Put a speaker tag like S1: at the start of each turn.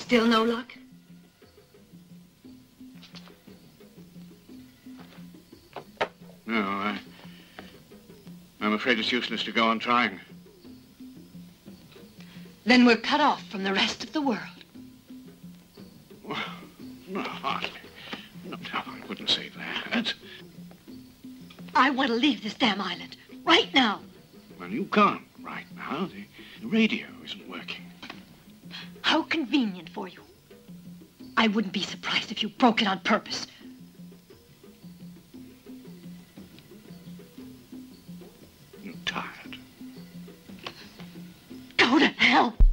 S1: Still no luck?
S2: No, I'm afraid it's useless to go on trying.
S1: Then we're cut off from the rest of the world.
S2: Well, no, hardly. No, I wouldn't say that.
S1: I want to leave this damn island right now.
S2: Well, you can't right now. The radio isn't working.
S1: How convenient for you. I wouldn't be surprised if you broke it on purpose.
S2: You're tired.
S1: Go to hell.